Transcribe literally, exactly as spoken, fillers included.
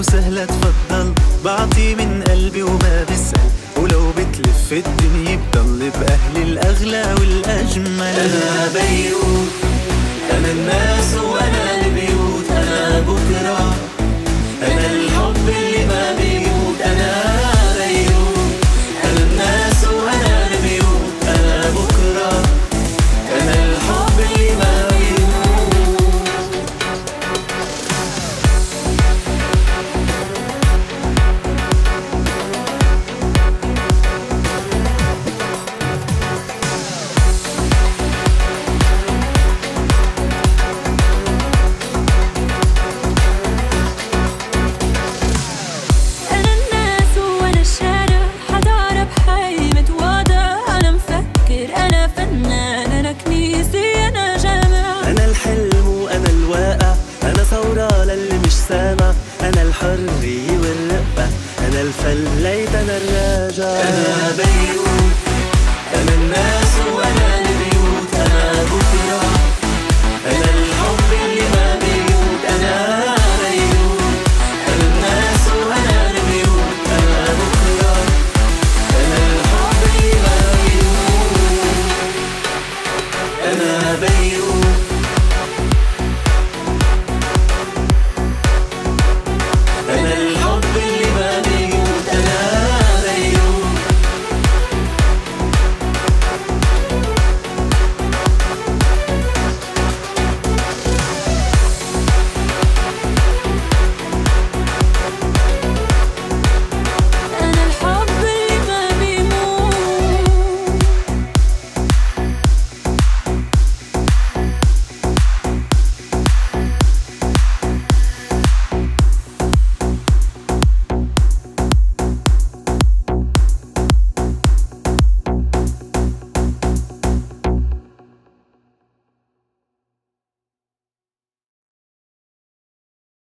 وسهلة تفضل، بعطي من قلبي وما بسأل، ولو بتلف الدنيا بضل بأهلي الأغلى والأجمل. أنا بيروت، أنا الناس وأنا البيوت، أنا بكرة، أنا الحب اللي ما بيموت. أنا بيروت، أنا الناس وأنا البيوت، أنا بكرة، أنا الحب اللي ما بيموت. أنا الحرية والرقة، أنا الفليت، أنا الراجع. أنا بيروت، أنا الناس